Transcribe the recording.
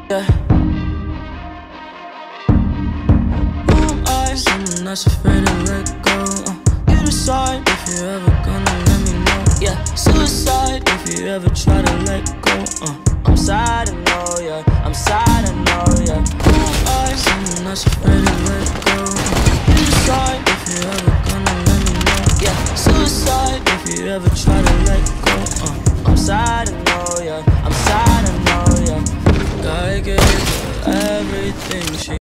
Yeah. Who am I? Someone that's afraid to let go. You decide if you're ever gonna let me know. Yeah, suicide if you ever try to let go. I'm sad, I know, yeah. I'm sad, I know, yeah. Who am I? Someone that's afraid to let go. You decide if you're ever gonna let me know. Yeah, suicide if you ever try to let go. I'm sad, I know, yeah. I'm sad, I know, yeah. God gave her everything she